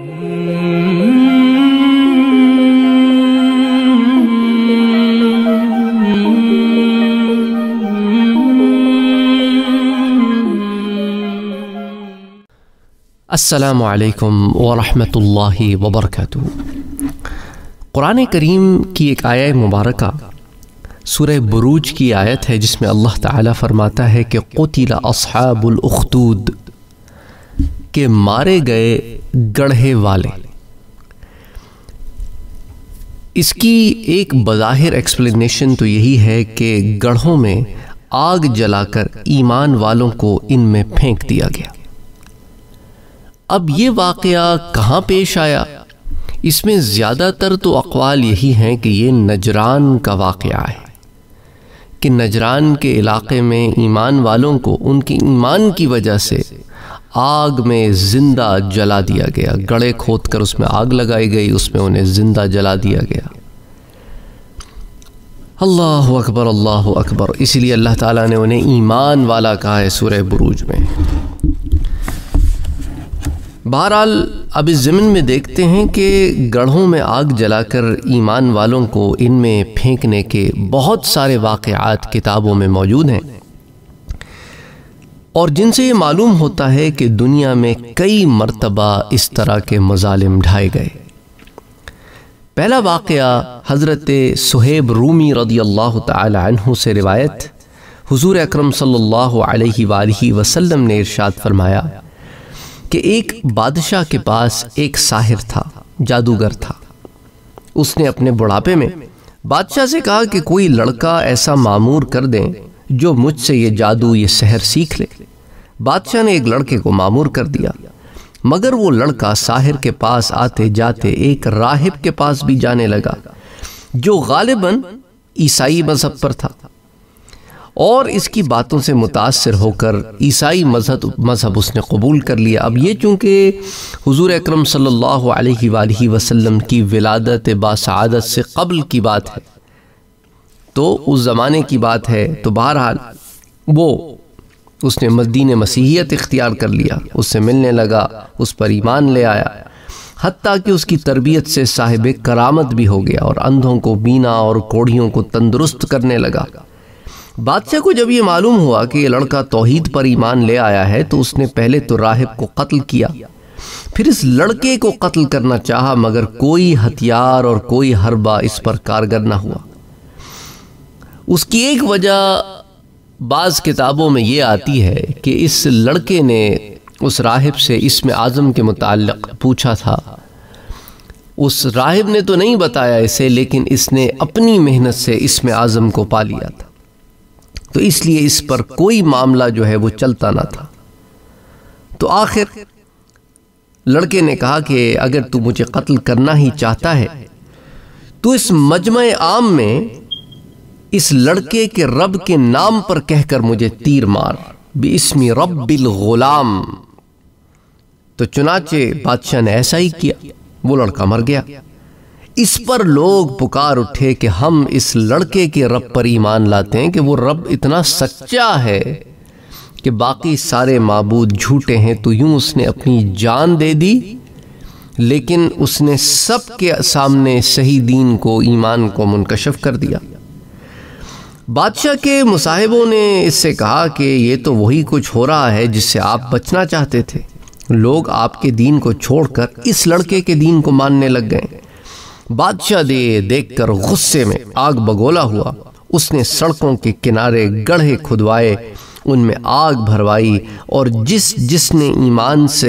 السلام علیکم ورحمۃ اللہ وبرکاتہ۔ قرآن کریم کی ایک آیہ مبارکہ سورہ بروج کی آیت ہے جس میں اللہ تعالیٰ فرماتا ہے کہ قتل اصحاب الاخدود، کہ مارے گئے گڑھے والے۔ اس کی ایک بظاہر ایکسپلینیشن تو یہی ہے کہ گڑھوں میں آگ جلا کر ایمان والوں کو ان میں پھینک دیا گیا۔ اب یہ واقعہ کہاں پیش آیا؟ اس میں زیادہ تر تو اقوال یہی ہیں کہ یہ نجران کا واقعہ ہے، کہ نجران کے علاقے میں ایمان والوں کو ان کے ایمان کی وجہ سے آگ میں زندہ جلا دیا گیا، گڑھے کھود کر اس میں آگ لگائی گئی، اس میں انہیں زندہ جلا دیا گیا۔ اللہ اکبر اللہ اکبر۔ اسی لیے اللہ تعالیٰ نے انہیں ایمان والا کہا ہے سورہ بروج میں۔ بہرحال اب اس ضمن میں دیکھتے ہیں کہ گڑھوں میں آگ جلا کر ایمان والوں کو ان میں پھینکنے کے بہت سارے واقعات کتابوں میں موجود ہیں، اور جن سے یہ معلوم ہوتا ہے کہ دنیا میں کئی مرتبہ اس طرح کے مظالم ڈھائے گئے۔ پہلا واقعہ حضرت صہیب رومی رضی اللہ تعالی عنہ سے روایت، حضور اکرم صلی اللہ علیہ وآلہ وسلم نے ارشاد فرمایا کہ ایک بادشاہ کے پاس ایک ساحر تھا، جادوگر تھا۔ اس نے اپنے بڑھاپے میں بادشاہ سے کہا کہ کوئی لڑکا ایسا معمور کر دیں جو مجھ سے یہ جادو، یہ سحر سیکھ لے۔ بادشاہ نے ایک لڑکے کو معمور کر دیا، مگر وہ لڑکا ساحر کے پاس آتے جاتے ایک راہب کے پاس بھی جانے لگا جو غالباً عیسائی مذہب پر تھا، اور اس کی باتوں سے متاثر ہو کر عیسائی مذہب اس نے قبول کر لیا۔ اب یہ چونکہ حضور اکرم صلی اللہ علیہ وآلہ وسلم کی ولادت باسعادت سے قبل کی بات ہے، تو اس زمانے کی بات ہے، تو بہرحال اس نے دین مسیحیت اختیار کر لیا، اس سے ملنے لگا، اس پر ایمان لے آیا، حتیٰ کہ اس کی تربیت سے صاحب کرامت بھی ہو گیا اور اندھوں کو بینا اور کوڑھیوں کو تندرست کرنے لگا۔ بادشاہ کو جب یہ معلوم ہوا کہ یہ لڑکا توحید پر ایمان لے آیا ہے تو اس نے پہلے تو راہب کو قتل کیا، پھر اس لڑکے کو قتل کرنا چاہا، مگر کوئی ہتھیار اور کوئی حربہ اس پر کارگر نہ ہوا۔ اس کی ایک وجہ بعض کتابوں میں یہ آتی ہے کہ اس لڑکے نے اس راہب سے اسم اعظم کے متعلق پوچھا تھا۔ اس راہب نے تو نہیں بتایا اسے، لیکن اس نے اپنی محنت سے اسم اعظم کو پا لیا تھا، تو اس لیے اس پر کوئی معاملہ جو ہے وہ چلتا نہ تھا۔ تو آخر لڑکے نے کہا کہ اگر تو مجھے قتل کرنا ہی چاہتا ہے تو اس مجمع عام میں اس لڑکے کے رب کے نام پر کہہ کر مجھے تیر مار، بِاسْمِ رب الغلام۔ تو چنانچہ بادشاہ نے ایسا ہی کیا، وہ لڑکا مر گیا۔ اس پر لوگ پکار اٹھے کہ ہم اس لڑکے کے رب پر ایمان لاتے ہیں کہ وہ رب اتنا سچا ہے کہ باقی سارے معبود جھوٹے ہیں، تو یوں اس نے اپنی جان دے دی، لیکن اس نے سب کے سامنے صحیح دین کو، ایمان کو منکشف کر دیا۔ بادشاہ کے مصاحبوں نے اس سے کہا کہ یہ تو وہی کچھ ہو رہا ہے جس سے آپ بچنا چاہتے تھے، لوگ آپ کے دین کو چھوڑ کر اس لڑکے کے دین کو ماننے لگ گئے۔ بادشاہ دیکھ کر غصے میں آگ بگولا ہوا، اس نے سڑکوں کے کنارے گڑھے کھدوائے، ان میں آگ بھروائی، اور جس نے ایمان سے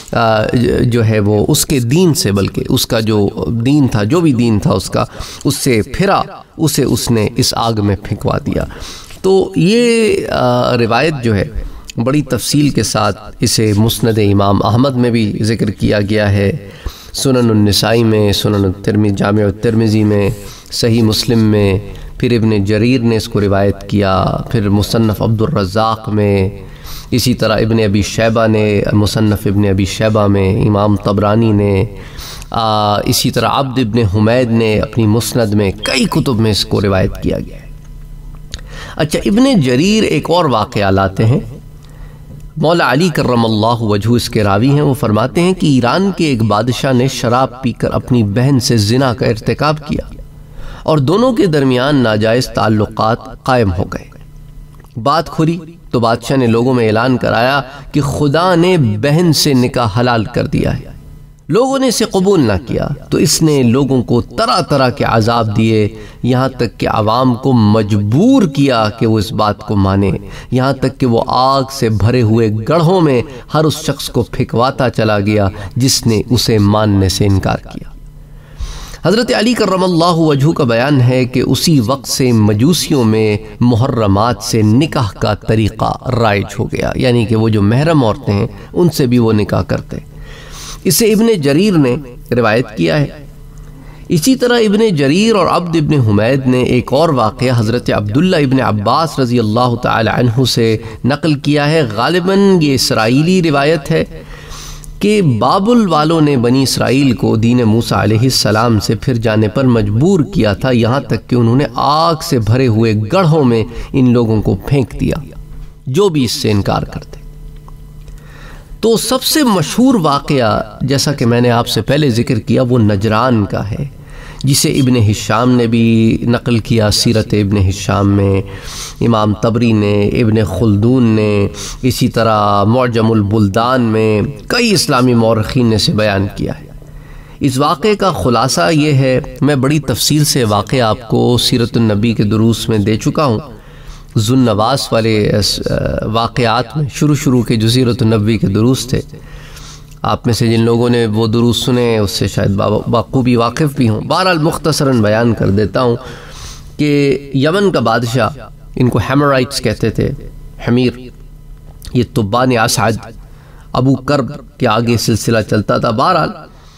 جو ہے وہ اس کے دین سے، بلکہ اس کا جو دین تھا، جو بھی دین تھا اس کا، اس سے پھرا، اسے اس نے اس آگ میں پھینکوا دیا۔ تو یہ روایت جو ہے بڑی تفصیل کے ساتھ اسے مسند امام احمد میں بھی ذکر کیا گیا ہے، سنن النسائی میں، سنن الترمذی، جامع الترمذی میں، صحیح مسلم میں، پھر ابن جریر نے اس کو روایت کیا، پھر مصنف عبد الرزاق میں، اسی طرح ابن ابی شیبہ نے مصنف ابن ابی شیبہ میں، امام طبرانی نے، اسی طرح عبد ابن حمید نے اپنی مسند میں، کئی کتب میں اس کو روایت کیا گیا ہے۔ اچھا، ابن جریر ایک اور واقعہ لاتے ہیں۔ مولا علی کرم اللہ وجہہ اس کے راوی ہیں، وہ فرماتے ہیں کہ ایران کے ایک بادشاہ نے شراب پی کر اپنی بہن سے زنا کا ارتکاب کیا اور دونوں کے درمیان ناجائز تعلقات قائم ہو گئے۔ بات کھری تو بادشاہ نے لوگوں میں اعلان کرایا کہ خدا نے بہن سے نکاح حلال کر دیا ہے۔ لوگوں نے اسے قبول نہ کیا تو اس نے لوگوں کو طرح طرح کے عذاب دیے، یہاں تک کہ عوام کو مجبور کیا کہ وہ اس بات کو مانے، یہاں تک کہ وہ آگ سے بھرے ہوئے گڑھوں میں ہر اس شخص کو پھینکواتا چلا گیا جس نے اسے ماننے سے انکار کیا۔ حضرت علی کرم اللہ وجہہ کا بیان ہے کہ اسی وقت سے مجوسیوں میں محرمات سے نکاح کا طریقہ رائج ہو گیا، یعنی کہ وہ جو محرم عورتیں ہیں ان سے بھی وہ نکاح کرتے۔ اسے ابن جریر نے روایت کیا ہے۔ اسی طرح ابن جریر اور عبد ابن حمید نے ایک اور واقعہ حضرت عبداللہ ابن عباس رضی اللہ تعالی عنہ سے نقل کیا ہے۔ غالباً یہ اسرائیلی روایت ہے کہ بابل والوں نے بنی اسرائیل کو دین موسیٰ علیہ السلام سے پھر جانے پر مجبور کیا تھا، یہاں تک کہ انہوں نے آگ سے بھرے ہوئے گڑھوں میں ان لوگوں کو پھینک دیا جو بھی اس سے انکار کرتے۔ تو سب سے مشہور واقعہ جیسا کہ میں نے آپ سے پہلے ذکر کیا وہ نجران کا ہے، جسے ابن ہشام نے بھی نقل کیا سیرت ابن ہشام میں، امام طبری نے، ابن خلدون نے، اسی طرح معجم البلدان میں کئی اسلامی مورخین نے اسے بیان کیا ہے۔ اس واقعے کا خلاصہ یہ ہے، میں بڑی تفصیل سے واقعہ آپ کو سیرت النبی کے دروس میں دے چکا ہوں، ذوالنواس والے واقعات میں شروع کے جو سیرت النبی کے دروس تھے، آپ میں سے جن لوگوں نے وہ دروس سنے اس سے شاید بخوبی واقف بھی ہوں۔ بہرحال مختصراً بیان کر دیتا ہوں کہ یمن کا بادشاہ، ان کو ہیمرائٹس کہتے تھے، حمیر، یہ تبان اسعد ابو کرب کے آگے سلسلہ چلتا تھا۔ بہرحال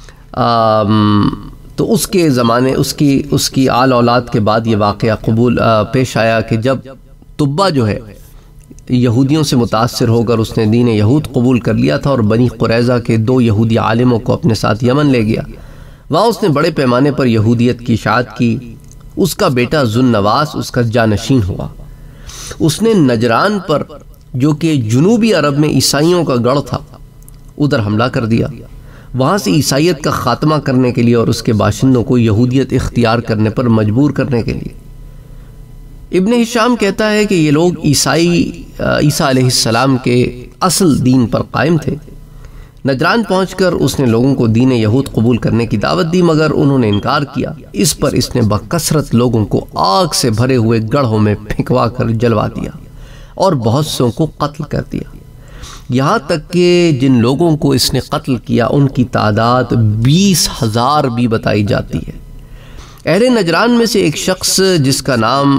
تو اس کے زمانے اس کی آل اولاد کے بعد یہ واقعہ پیش آیا کہ جب تبا جو ہے یہودیوں سے متاثر ہو کر اس نے دین یہود قبول کر لیا تھا اور بنی قریظہ کے 2 یہودی عالموں کو اپنے ساتھ یمن لے گیا، وہاں اس نے بڑے پیمانے پر یہودیت کی اشاعت کی۔ اس کا بیٹا ذوالنواس اس کا جانشین ہوا۔ اس نے نجران پر جو کہ جنوبی عرب میں عیسائیوں کا گڑھ تھا ادھر حملہ کر دیا، وہاں سے عیسائیت کا خاتمہ کرنے کے لیے اور اس کے باشندوں کو یہودیت اختیار کرنے پر مجبور کرنے کے لیے۔ ابن ہشام کہتا ہے کہ یہ لوگ عیسیٰ علیہ السلام کے اصل دین پر قائم تھے۔ نجران پہنچ کر اس نے لوگوں کو دین یہود قبول کرنے کی دعوت دی، مگر انہوں نے انکار کیا۔ اس پر اس نے بکثرت لوگوں کو آگ سے بھرے ہوئے گڑھوں میں پھینکوا کر جلوا دیا اور بہت سوں کو قتل کر دیا، یہاں تک کہ جن لوگوں کو اس نے قتل کیا ان کی تعداد 20,000 بھی بتائی جاتی ہے۔ اہل نجران میں سے ایک شخص جس کا نام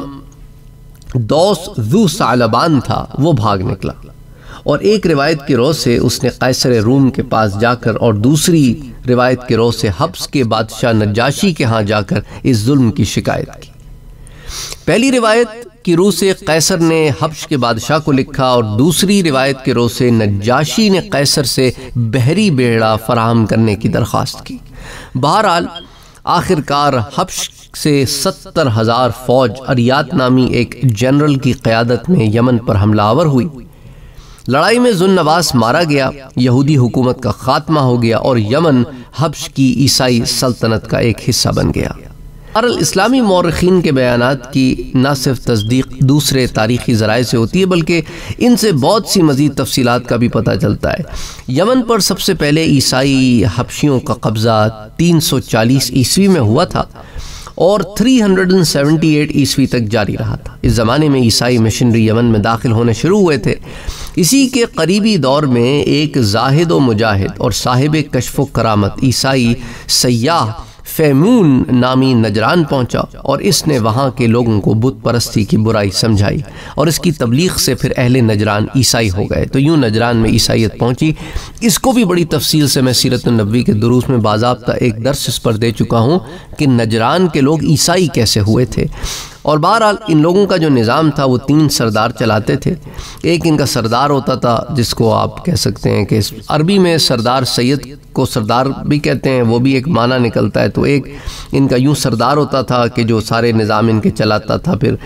دوس ذو ثعلبان تھا وہ بھاگ نکلا، اور ایک روایت کی رو سے اس نے قیصر روم کے پاس جا کر اور دوسری روایت کی رو سے حبس کے بادشاہ نجاشی کے ہاں جا کر اس ظلم کی شکایت کی۔ پہلی روایت کی روح سے قیصر نے حبش کے بادشاہ کو لکھا اور دوسری روایت کے روح سے نجاشی نے قیصر سے بحری بیڑا فراہم کرنے کی درخواست کی۔ بہرحال آخرکار حبش سے 70,000 فوج اریات نامی ایک جنرل کی قیادت میں یمن پر حملہ آور ہوئی۔ لڑائی میں ذوالنواس مارا گیا، یہودی حکومت کا خاتمہ ہو گیا اور یمن حبش کی عیسائی سلطنت کا ایک حصہ بن گیا۔ اسلامی مورخین کے بیانات کی نہ صرف تصدیق دوسرے تاریخی ذرائع سے ہوتی ہے بلکہ ان سے بہت سی مزید تفصیلات کا بھی پتہ چلتا ہے۔ یمن پر سب سے پہلے عیسائی حبشیوں کا قبضہ 340 عیسوی میں ہوا تھا اور 378 عیسوی تک جاری رہا تھا۔ اس زمانے میں عیسائی مشنری یمن میں داخل ہونے شروع ہوئے تھے۔ اسی کے قریبی دور میں ایک زاہد و مجاہد اور صاحب کشف و کرامت عیسائی سیاح فیمون نامی نجران پہنچا اور اس نے وہاں کے لوگوں کو بت پرستی کی برائی سمجھائی اور اس کی تبلیغ سے پھر اہل نجران عیسائی ہو گئے۔ تو یوں نجران میں عیسائیت پہنچی۔ اس کو بھی بڑی تفصیل سے میں سیرت النبی کے دروس میں باضابطہ ایک درس اس پر دے چکا ہوں کہ نجران کے لوگ عیسائی کیسے ہوئے تھے۔ اور بہرحال ان لوگوں کا جو نظام تھا وہ 3 سردار چلاتے تھے۔ ایک ان کا سردار ہوتا تھا جس کو آپ کہہ سکتے ہیں کہ عربی میں سردار سید کو سردار بھی کہتے ہیں، وہ بھی ایک معنی نکلتا ہے۔ تو ایک ان کا یوں سردار ہوتا تھا کہ جو سارے نظام ان کے چلاتا تھا۔ پھر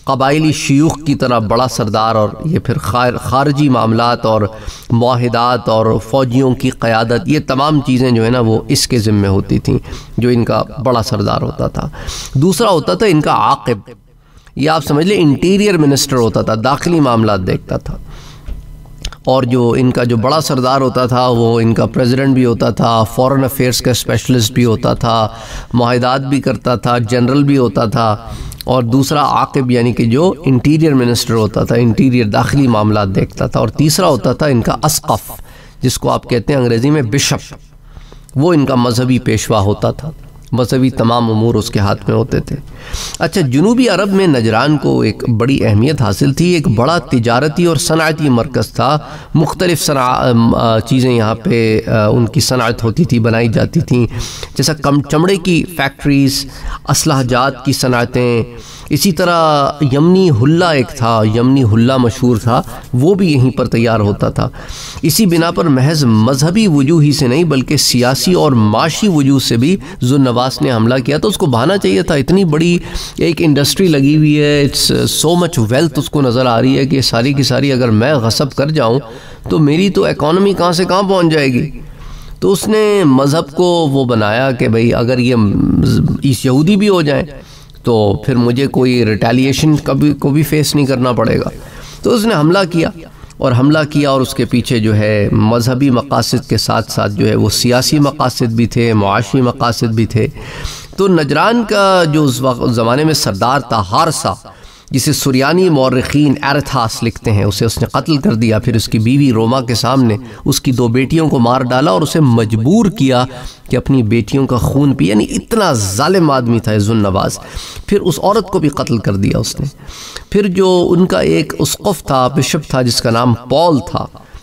قبائلی شیوخ کی طرح بڑا سردار، اور یہ پھر خارجی معاملات اور معاہدات اور فوجیوں کی قیادت، یہ تمام چیزیں جو ہے نا وہ اس کے ذمہ ہوتی تھیں، جو ان کا بڑا سردار ہوتا تھا۔ دوسرا ہوتا تھا ان کا عاقب، یہ آپ سمجھ لیں انٹیریئر منسٹر ہوتا تھا، داخلی معاملات دیکھتا تھا، اور جو ان کا جو بڑا سردار ہوتا تھا وہ ان کا پریزیڈنٹ بھی ہوتا تھا، فورن افیئرز کا اسپیشلسٹ بھی ہوتا تھا، معاہدات بھی کرتا تھا، جنرل بھی ہوتا تھا۔ اور دوسرا عاقب یعنی کہ جو انٹیریئر منسٹر ہوتا تھا، انٹیریئر داخلی معاملات دیکھتا تھا۔ اور تیسرا ہوتا تھا ان کا اسقف، جس کو آپ کہتے ہیں انگریزی میں بشپ، وہ ان کا مذہبی پیشوا ہوتا تھا، مذہبی تمام امور اس کے ہاتھ میں ہوتے تھے۔ اچھا، جنوبی عرب میں نجران کو ایک بڑی اہمیت حاصل تھی، ایک بڑا تجارتی اور صنعتی مرکز تھا، مختلف چیزیں یہاں پہ ان کی صنعت ہوتی تھی، بنائی جاتی تھیں، جیسا چمڑے کی فیکٹریز، اسلحہ جات کی صنعتیں، اسی طرح یمنی حلہ ایک تھا، یمنی حلہ مشہور تھا، وہ بھی یہیں پر تیار ہوتا تھا۔ اسی بنا پر محض مذہبی وجوہ ہی سے نہیں بلکہ سیاسی اور معاشی وجوہ سے بھی ذو النواس نے حملہ کیا، تو اس کو بہانا چاہیے تھا۔ اتنی بڑی ایک انڈسٹری لگی ہوئی ہے، اٹس سو مچ ویلتھ اس کو نظر آ رہی ہے کہ ساری کی ساری اگر میں غصب کر جاؤں تو میری تو اکانومی کہاں سے کہاں پہنچ جائے گی۔ تو اس نے مذہب کو وہ بنایا کہ بھئی اگر یہ یہودی بھی ہو جائیں تو پھر مجھے کوئی ریٹیلیشن کو بھی فیس نہیں کرنا پڑے گا۔ تو اس نے حملہ کیا اور اس کے پیچھے جو ہے مذہبی مقاصد کے ساتھ ساتھ جو ہے وہ سیاسی مقاصد بھی تھے، معاشی مقاصد بھی تھے۔ تو نجران کا جو اس زمانے میں سردار تھا ہارسا، جسے سریانی مورخین ایرتھاس لکھتے ہیں، اسے اس نے قتل کر دیا، پھر اس کی بیوی روما کے سامنے اس کی 2 بیٹیوں کو مار ڈالا اور اسے مجبور کیا کہ اپنی بیٹیوں کا خون پی، یعنی اتنا ظالم آدمی تھا ذو النواس۔ پھر اس عورت کو بھی قتل کر دیا اس نے۔ پھر جو ان کا ایک اسقف تھا، بشپ تھا، جس کا نام پال تھا،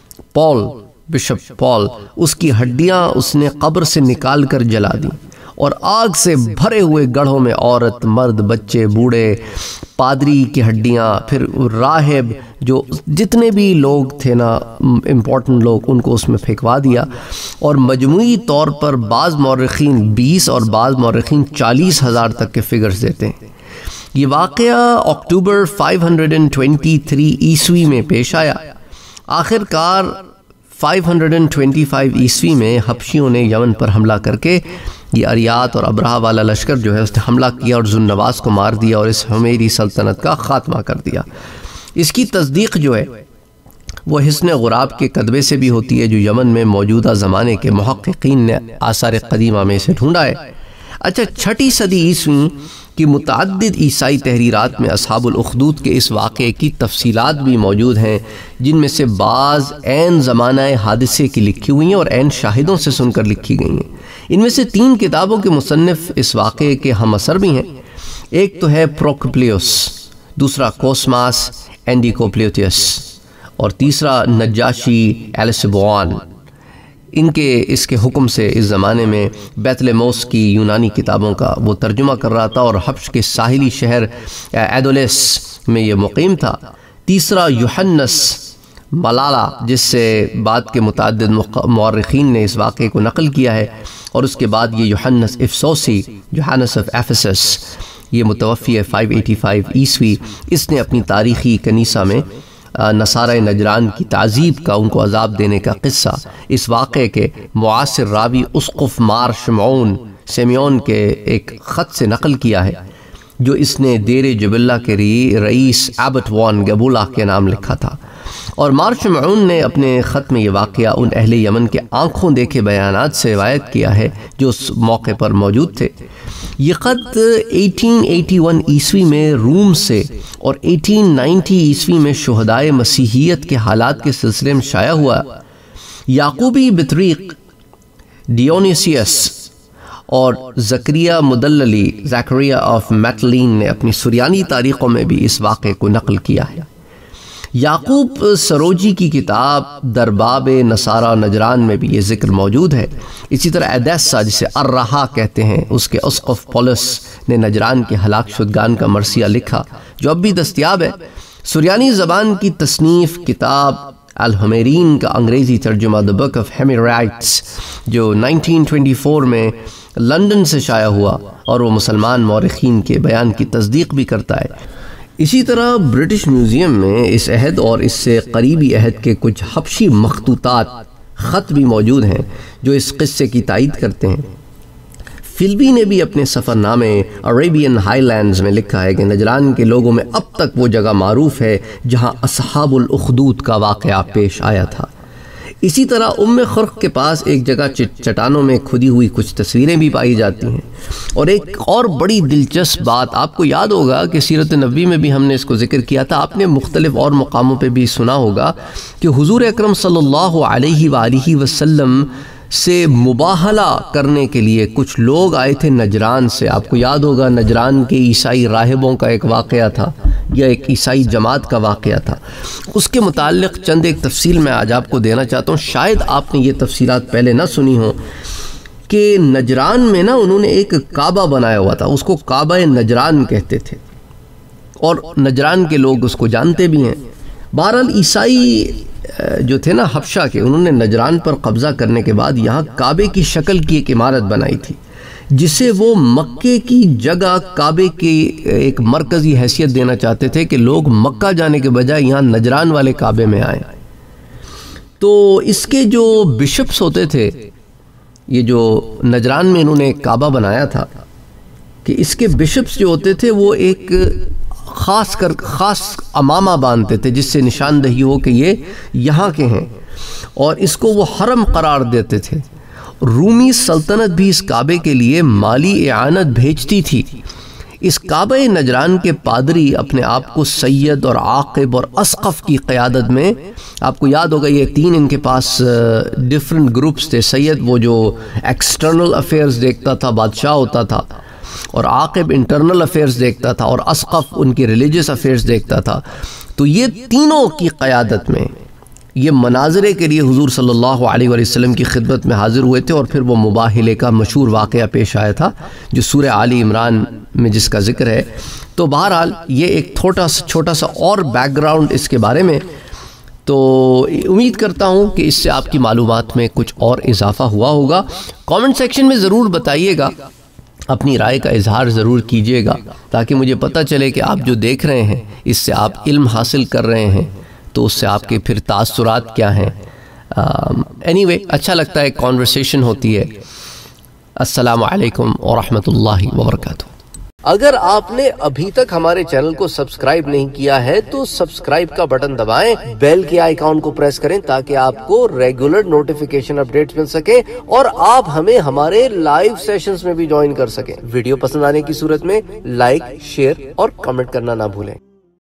بشپ پال، اس کی ہڈیاں اس نے قبر سے نکال کر جلا دیں، اور آگ سے بھرے ہوئے گڑھوں میں عورت، مرد، بچے، بوڑھے، پادری کی ہڈیاں، پھر راہب، جو جتنے بھی لوگ تھے نا امپورٹنٹ لوگ، ان کو اس میں پھینکوا دیا۔ اور مجموعی طور پر بعض مورخین 20 اور بعض مورخین 40,000 تک کے فگرز دیتے ہیں۔ یہ واقعہ اکتوبر 523 عیسوی میں پیش آیا۔ آخر کار 525 عیسوی میں حبشیوں نے یمن پر حملہ کر کے یہ اریات اور ابرہہ والا لشکر جو ہے اس نے حملہ کیا اور ذو النواس کو مار دیا اور اس حمیری سلطنت کا خاتمہ کر دیا۔ اس کی تصدیق جو ہے وہ حصن غراب کے کتبے سے بھی ہوتی ہے، جو یمن میں موجودہ زمانے کے محققین نے آثار قدیمہ میں سے ڈھونڈا ہے۔ اچھا، 6 صدی عیسوی کی متعدد عیسائی تحریرات میں اصحاب الاخدود کے اس واقعے کی تفصیلات بھی موجود ہیں، جن میں سے بعض عین زمانہ حادثے کی لکھی ہوئی ہیں اور عین شاہدوں سے سن کر لکھی گئی ہیں۔ ان میں سے 3 کتابوں کے مصنف اس واقعے کے ہم اثر بھی ہیں۔ ایک تو ہے پروکوپلیوس، دوسرا کوسماس اینڈیکوپلیوتیس، اور تیسرا نجاشی ایلسبوان۔ اس کے حکم سے اس زمانے میں بیتلموس کی یونانی کتابوں کا وہ ترجمہ کر رہا تھا اور حبش کے ساحلی شہر ایدولیس میں یہ مقیم تھا۔ تیسرا یوحنس ملالا، جس سے بعد کے متعدد مورخین نے اس واقعے کو نقل کیا ہے، اور اس کے بعد یہ یوحنس افسوسی، یوحنس آف ایفیسس، یہ متوفی ہے 585 عیسوی۔ اس نے اپنی تاریخی کنیسہ میں نصارہ نجران کی تعذیب کا، ان کو عذاب دینے کا قصہ اس واقعے کے معاصر راوی اسقف مار سیمیون کے ایک خط سے نقل کیا ہے، جو اس نے دیر جبلہ کے رئیس ایبٹ وان گبولا کے نام لکھا تھا۔ اور مار شمعون نے اپنے خط میں یہ واقعہ ان اہل یمن کے آنکھوں دیکھے بیانات سے روایت کیا ہے جو اس موقع پر موجود تھے۔ یہ خط 1881 عیسوی میں روم سے اور 1890 عیسوی میں شہدائے مسیحیت کے حالات کے سلسلے میں شائع ہوا۔ یعقوبی بطریق ڈیونیسیس اور زکریہ مدللی، زکریہ آف میٹلین، نے اپنی سریانی تاریخوں میں بھی اس واقعے کو نقل کیا ہے۔ یعقوب سروجی کی کتاب درباب نصارہ نجران میں بھی یہ ذکر موجود ہے۔ اسی طرح ایدیسا، جسے الرہا کہتے ہیں، اس کے اسقف پولس نے نجران کے ہلاک شدگان کا مرثیہ لکھا، جو اب بھی دستیاب ہے۔ سریانی زبان کی تصنیف کتاب الحمیرین کا انگریزی ترجمہ دی بک آف ہیمیرائٹس، جو 1924 میں لندن سے شائع ہوا، اور وہ مسلمان مورخین کے بیان کی تصدیق بھی کرتا ہے۔ اسی طرح برٹش میوزیم میں اس عہد اور اس سے قریبی عہد کے کچھ حبشی مخطوطات خط بھی موجود ہیں جو اس قصے کی تائید کرتے ہیں۔ فلبی نے بھی اپنے سفر نامے عربین ہائی لینڈز میں لکھا ہے کہ نجران کے لوگوں میں اب تک وہ جگہ معروف ہے جہاں اصحاب الاخدود کا واقعہ پیش آیا تھا۔ اسی طرح خرق کے پاس ایک جگہ چٹانوں میں کھدی ہوئی کچھ تصویریں بھی پائی جاتی ہیں۔ اور ایک اور بڑی دلچسپ بات، آپ کو یاد ہوگا کہ سیرت نبوی میں بھی ہم نے اس کو ذکر کیا تھا، آپ نے مختلف اور مقاموں پہ بھی سنا ہوگا کہ حضور اکرم صلی اللہ علیہ وآلہ وسلم سے مباہلہ کرنے کے لیے کچھ لوگ آئے تھے نجران سے۔ آپ کو یاد ہوگا نجران کے عیسائی راہبوں کا ایک واقعہ تھا یا ایک عیسائی جماعت کا واقعہ تھا۔ اس کے متعلق چند ایک تفصیل میں آج آپ کو دینا چاہتا ہوں، شاید آپ نے یہ تفصیلات پہلے نہ سنی ہوں کہ نجران میں نا انہوں نے ایک کعبہ بنایا ہوا تھا، اس کو کعبہ نجران کہتے تھے اور نجران کے لوگ اس کو جانتے بھی ہیں۔ بہرحال عیسائی جو تھے نا حبشہ کے، انہوں نے نجران پر قبضہ کرنے کے بعد یہاں کعبے کی شکل کی ایک عمارت بنائی تھی جسے وہ مکے کی جگہ کعبے کی ایک مرکزی حیثیت دینا چاہتے تھے کہ لوگ مکہ جانے کے بجائے یہاں نجران والے کعبے میں آئیں۔ تو اس کے جو بشپس ہوتے تھے، یہ جو نجران میں انہوں نے ایک کعبہ بنایا تھا، کہ اس کے بشپس جو ہوتے تھے وہ ایک خاص امامہ باندھتے تھے جس سے نشاندہی ہو کہ یہ یہاں کے ہیں، اور اس کو وہ حرم قرار دیتے تھے۔ رومی سلطنت بھی اس کعبے کے لیے مالی اعانت بھیجتی تھی۔ اس کعبہ نجران کے پادری اپنے آپ کو سید اور عاقب اور اسقف کی قیادت میں، آپ کو یاد ہوگا یہ تین ان کے پاس ڈیفرنٹ گروپس تھے، سید وہ جو ایکسٹرنل افیئرز دیکھتا تھا، بادشاہ ہوتا تھا، اور عاقب انٹرنل افیئرز دیکھتا تھا، اور اسقف ان کی ریلیجس افیئرز دیکھتا تھا۔ تو یہ تینوں کی قیادت میں یہ مناظرے کے لیے حضور صلی اللہ علیہ وسلم کی خدمت میں حاضر ہوئے تھے، اور پھر وہ مباہلے کا مشہور واقعہ پیش آیا تھا جو سورہ آل عمران میں جس کا ذکر ہے۔ تو بہرحال یہ ایک چھوٹا سا اور بیک گراؤنڈ اس کے بارے میں، تو امید کرتا ہوں کہ اس سے آپ کی معلومات میں کچھ اور اضافہ ہوا ہوگا۔ کامنٹ سیکشن میں ضرور بتائیے گا، اپنی رائے کا اظہار ضرور کیجیے گا تاکہ مجھے پتہ چلے کہ آپ جو دیکھ رہے ہیں اس سے آپ علم حاصل کر رہے ہیں، تو اس سے آپ کے پھر تاثرات کیا ہیں۔ anyway اچھا لگتا ہے، کانورسیشن ہوتی ہے۔ السلام علیکم ورحمۃ اللہ وبرکاتہ۔ اگر آپ نے ابھی تک ہمارے چینل کو سبسکرائب نہیں کیا ہے تو سبسکرائب کا بٹن دبائیں، بیل کے آئیکن کو پریس کریں تاکہ آپ کو ریگولر نوٹیفیکیشن اپڈیٹس مل سکے اور آپ ہمیں ہمارے لائیو سیشنز میں بھی جوائن کر سکیں۔ ویڈیو پسند آنے کی صورت میں لائک، شیئر اور کمنٹ کرنا نہ بھولیں۔